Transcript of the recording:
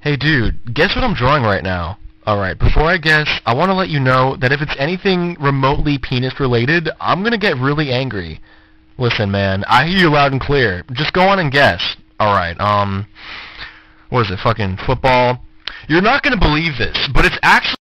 Hey dude, guess what I'm drawing right now? Alright, before I guess, I want to let you know that if it's anything remotely penis related, I'm gonna get really angry. Listen man, I hear you loud and clear. Just go on and guess. Alright, what is it, fucking football? You're not gonna believe this, but it's actually